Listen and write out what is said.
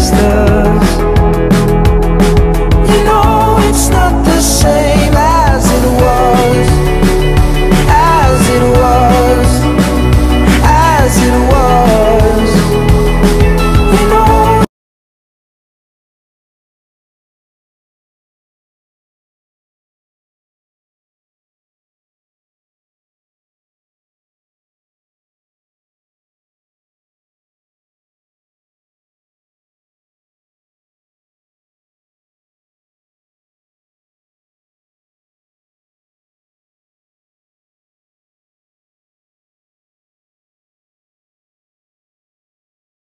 past us. You know it's not the same as it was, as it was, as it was.